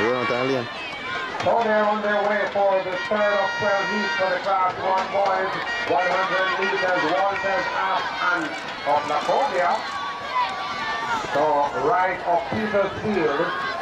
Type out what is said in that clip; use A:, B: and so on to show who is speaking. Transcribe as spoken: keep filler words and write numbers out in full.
A: You're Italian.
B: So they're on their way for the third of twelve heats for the class one boys, one hundred meters, Walters, App, and of Lacovia. So Wright of Petersfield